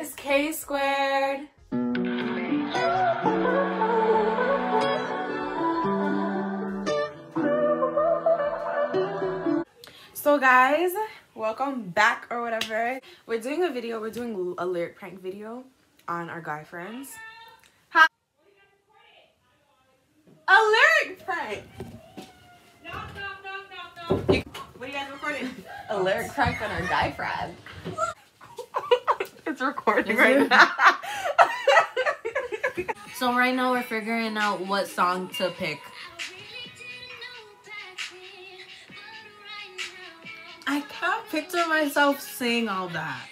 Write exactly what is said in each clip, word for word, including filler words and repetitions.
It's K squared. So guys, welcome back or whatever. We're doing a video, we're doing a lyric prank video on our guy friends. Hi. A lyric prank. No, no, no, no, no. You, what are you guys recording? A lyric prank on our guy friend. It's recording right now. So right now we're figuring out what song to pick. I can't picture myself saying all that.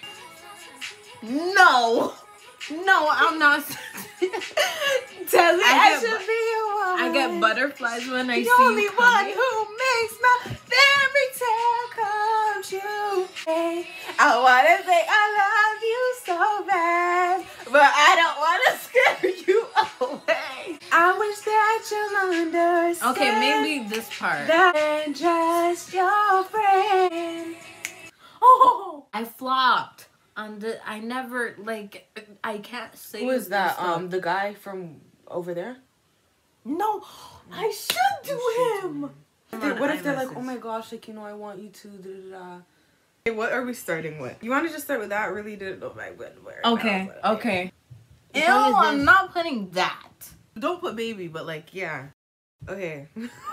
No. No, I'm not. Tell me I, I should be a woman. I get butterflies when I the see you only one coming. who makes my fairy tale come true. Hey, I wanna say I love you so bad, but I don't wanna scare you away. I wish that you'll understand. Okay, maybe this part. That I'm just your friend. Oh, I flopped on the. I never like. I can't say. who is that? stuff. Um, the guy from over there. No, I should do him. Dude, what if they're like, oh my gosh, like, you know, I want you to, da, da, da. Hey, what are we starting with? You want to just start with that? I really didn't know my word. Okay, okay. Ew, long as I'm this- not putting that. Don't put baby, but like, yeah. Okay.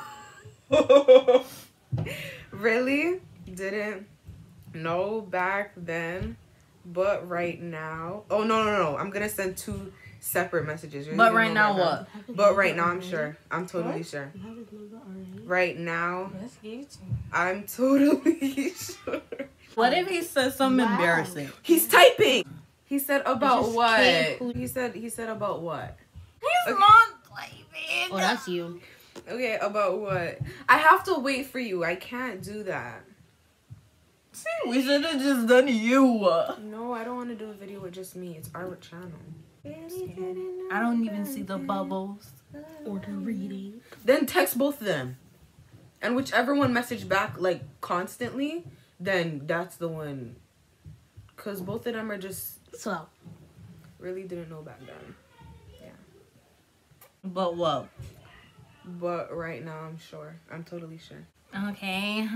Really didn't know back then, but right now. Oh, no, no, no. I'm going to send two separate messages. Really But didn't right know now back what? then. But right now, I'm sure. I'm totally sure. Right now, I'm totally sure. What if he says something Wow. embarrassing? He's typing. He said about just what? can't- He said he said about what? He's Okay. not typing. Oh, that's you. Okay, about what? I have to wait for you. I can't do that. See, we should have just done you. No, I don't want to do a video with just me. It's our channel. I don't even see the bubbles. Or the reading. Then text both of them. And whichever one message back like constantly, then that's the one. Cause both of them are just So. really didn't know back then. But what? But right now I'm sure. I'm totally sure. Okay.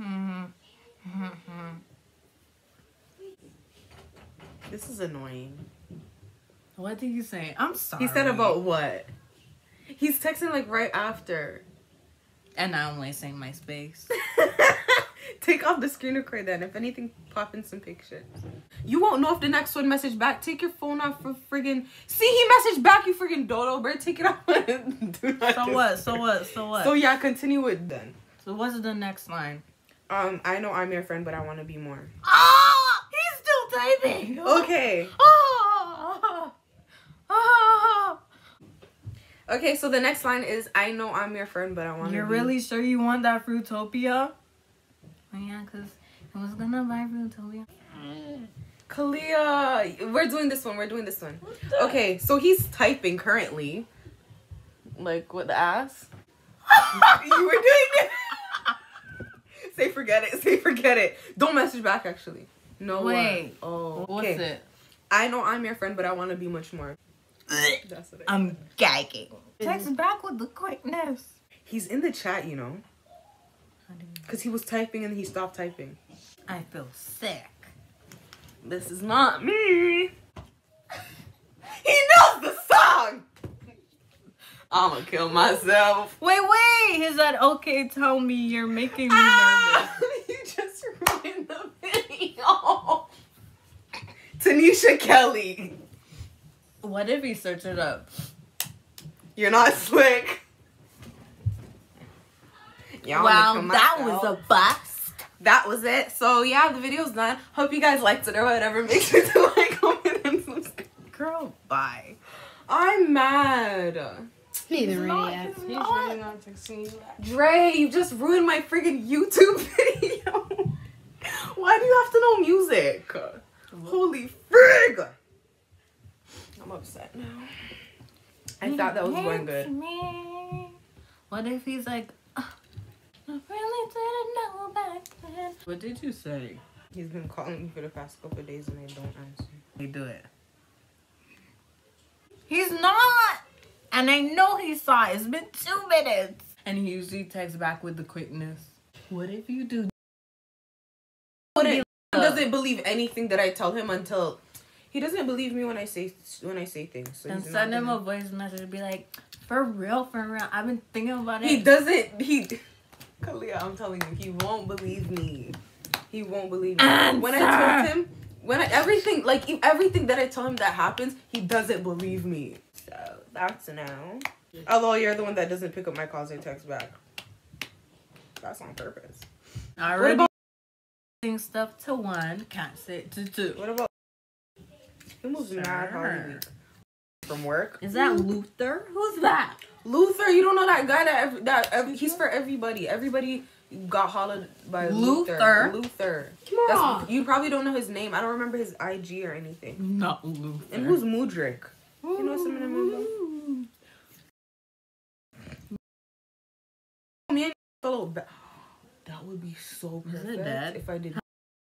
This is annoying. What did you say? I'm sorry. He said about what? He's texting like right after. And now I'm wasting my space. Take off the screen record then. If anything, pop in some pictures. You won't know if the next one message back. Take your phone off for friggin'. See, he messaged back, you friggin' dodo bird. Take it off. Do not So what? So what? So what? So yeah, continue with then. So what's the next line? Um, I know I'm your friend, but I want to be more. Ah! He's still typing. Okay. Ah! Ah! Okay, so the next line is, I know I'm your friend, but I want to be. You're really sure you want that Fruitopia? Oh, yeah, because I was gonna buy Fruitopia. Kliii. We're doing this one. We're doing this one. Okay, so he's typing currently. Like, with the ass. You were doing it. Say forget it. Say forget it. Don't message back, actually. No. Wait. Uh, oh. What's Okay. it? I know I'm your friend, but I want to be much more. That's what I I'm gagging. Text back with the quickness. He's in the chat, you know. Because he was typing and he stopped typing. I feel sick. This is not me. He knows the song. I'ma kill myself. Wait, wait! He said, okay, tell me, you're making me nervous. You just ruined the video. Tanisha Kelly. What if he searched it up? You're not slick. Y'all Wow, wanna kill that was myself. a bust. That was it. So yeah, the video's done. Hope you guys liked it or whatever. Make sure to like, comment, and subscribe. Girl, bye. I'm mad. He even ready not- yet. he's He's not. really not texting you back. Dre, you just ruined my friggin' YouTube video. Why do you have to know music? Holy frig! I'm upset now. I thought that was going good. Me. What if he's like, uh, I really didn't know back then. What did you say? He's been calling me for the past couple of days and I don't answer. They do it. He's not. And I know he saw it. It's been two minutes. And he usually texts back with the quickness. What if you do? He doesn't believe anything that I tell him until he doesn't believe me when I say when I say things. So and send him a voice message and be like, for real, for real. I've been thinking about it. He doesn't. He, Kalia, I'm telling you, he won't believe me. He won't believe me. Answer. When I told him, when I, everything, like if everything that I tell him that happens, he doesn't believe me. So that's a no. Although you're the one that doesn't pick up my calls or text back. That's on purpose. I already saying stuff to one, can't say it to two. What about? He moves Sure. mad hard week from work. Is that Luther? Who's that? Luther, you don't know that guy that every, that every, he's for everybody. Everybody got hollowed by Luther. Luther. Luther. Come on. That's, you probably don't know his name. I don't remember his I G or anything. Not Luther. And who's Mudrick? You know some of them? Me and fellow. Ba- that would be so Is it perfect dead? if I did.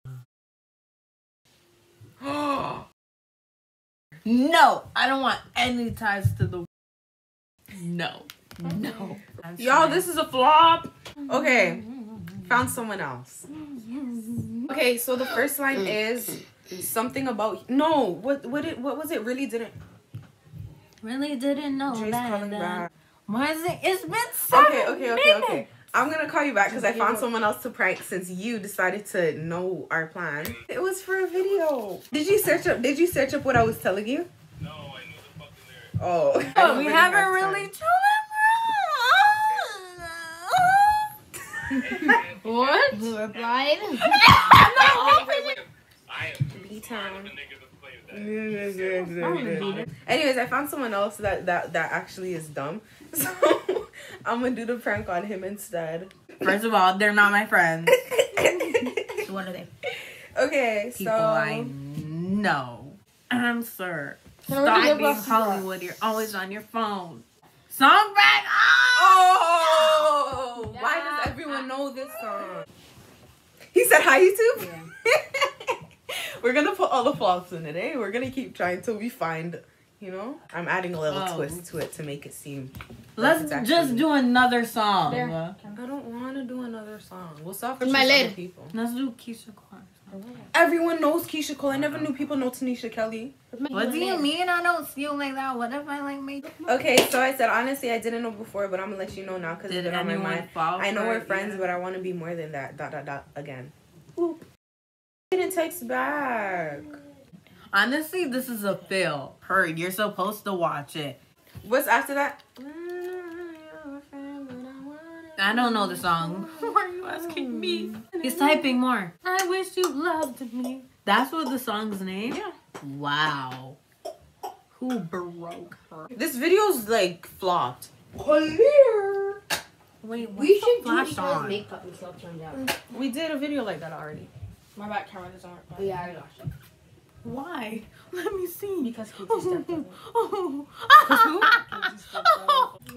No, I don't want any ties to the. No, no. I'm Y'all, trying. this is a flop. Okay, found someone else. Okay, so the first line is something about no. What what it what was it? Really didn't. Really didn't know Jay's that. calling then. back. Why is it? It's been seven Okay, okay, okay, okay. minutes. I'm gonna call you back because I found someone else to prank since you decided to know our plan. It was for a video. Did you search up? Did you search up what I was telling you? No, I knew the fucking lyrics. Oh, I Oh, don't we really haven't have really time. told What? Who replied? I am B-Town. the nigga that played that. Anyways, I found someone else that, that, that actually is dumb. So I'm gonna do the prank on him instead. First of all, they're not my friends. So what are they? Okay, People so I know. Answer. Can I Stop read your being glasses Hollywood. You're always on your phone. Song back. Oh, Yeah. why does everyone know this song? He said hi, YouTube. Yeah. We're gonna put all the flops in it, eh? We're gonna keep trying till we find, you know. I'm adding a little Oh. twist to it to make it seem. Let's That's just actually- do another song. There. I don't want to do another song. We'll stop for Where's my other lid? people. Let's do Keisha Cole. Everyone knows Keisha Cole. I never knew people know Tanisha Kelly. What do you mean I don't feel like that? What if I like make? Okay, so I said honestly I didn't know before, but I'm gonna let you know now because it's Did been on my anyone mind. fall I know for we're it? friends, Yeah. but I want to be more than that. Dot dot dot again. Oop. Didn't text back. Honestly, this is a fail. Heard. You're supposed to watch it. What's after that? I don't know the song. Why are you asking me? He's typing more. I wish you loved me. That's what the song's name? Yeah. Wow. Who broke her? This video's like flopped. Clear. Wait, what's We the should do flash each other's on? makeup and stuff turned out. We did a video like that already. My back camera doesn't work. Oh, yeah, I got you. Why? Let me see. Because Kiki stepped on it. Oh. Kiki stepped on it.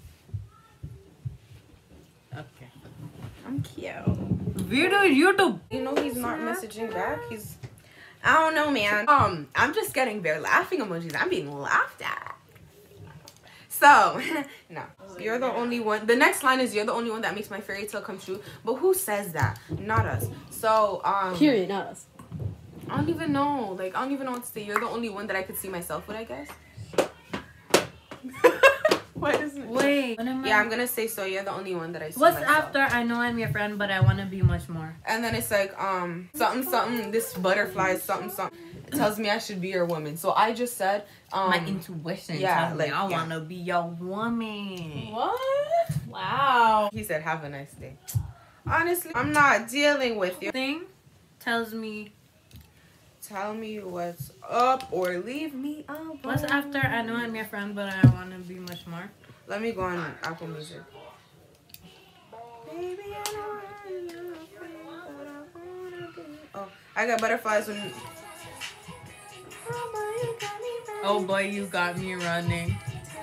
Okay. I'm cute. Video YouTube. You know he's not messaging back. He's I don't know, man. Um, I'm just getting their laughing emojis. I'm being laughed at. So, no. You're the only one. The next line is you're the only one that makes my fairy tale come true. But who says that? Not us. So, um Period, not us. I don't even know. Like, I don't even know what to say. You're the only one that I could see myself with, I guess. Why doesn't it? Wait. What am I- Yeah, I'm gonna say so. You're the only one that I see What's myself. after? I know I'm your friend, but I want to be much more. And then it's like, um, something, something, this butterfly, something, something, tells me I should be your woman. So I just said, um, My intuition yeah, tells like, me I yeah. want to be your woman. what? Wow. He said, have a nice day. Honestly, I'm not dealing with you. Thing tells me Tell me what's up or leave me alone. what's after. I know I'm your friend, but I want to be much more. Let me go on Apple Music. Baby, I know I'm your friend, but I wanna be- Oh, I got butterflies when. Oh boy, you got me running.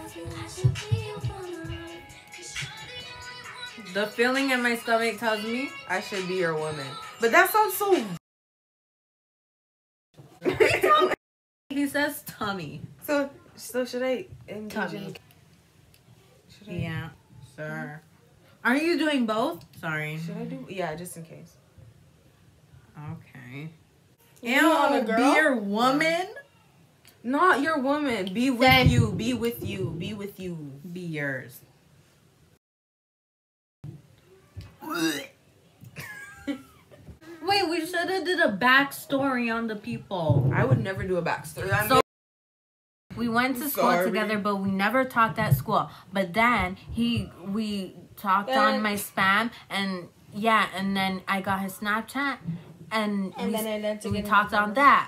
The feeling in my stomach tells me I should be your woman. But that sounds so says tummy. So, so should I engage Tummy. in- Should I? Yeah, sure. Are you doing both? Sorry. Should I do? Yeah, just in case. Okay. You want a Ew, girl? be your woman. Not your woman. Be with Then- you. Be with you. Be with you. Be yours. Wait, we should have did a backstory on the people. I would never do a backstory. I So- mean, We went to school Sorry. together, but we never talked at school. But then he, we talked on Then- my spam, and yeah, and then I got his Snapchat, and, And we, then I learned to we get talked him on that,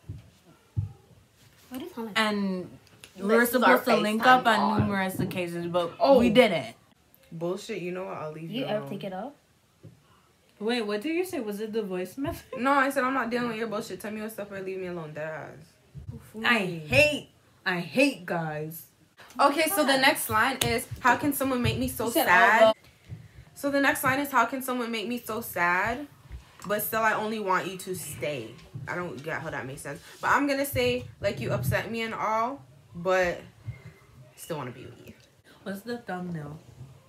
What is on and we This were is supposed our to link FaceTime up on on. numerous occasions, but Oh. we didn't. bullshit. You know what? I'll leave you. You ever alone. take it off? Wait, what did you say? Was it the voice message? No, I said I'm not dealing with your bullshit. Tell me your stuff or leave me alone. Dead ass. I hate, I hate guys. Okay, so the next line is, how can someone make me so You said sad? all So the next line is, how can someone make me so sad, but still I only want you to stay? I don't get how that makes sense. But I'm going to say, like, you upset me and all, but still want to be with you. What's the thumbnail?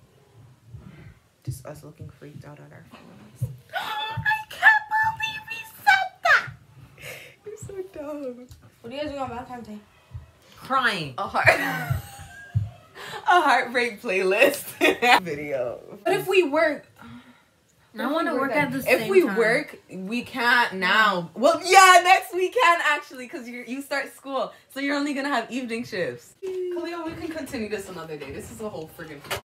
Just us looking freaked out at our phones. I can't believe he said that. You're so dumb. What do you guys do on Valentine's Day? Crying. A heart. A heartbreak playlist video. What if we work? I want to work at the same time. If we work, we can't now. Well, yeah, next week can actually, because you you start school, so you're only gonna have evening shifts. Khalil, we can continue this another day. This is a whole friggin'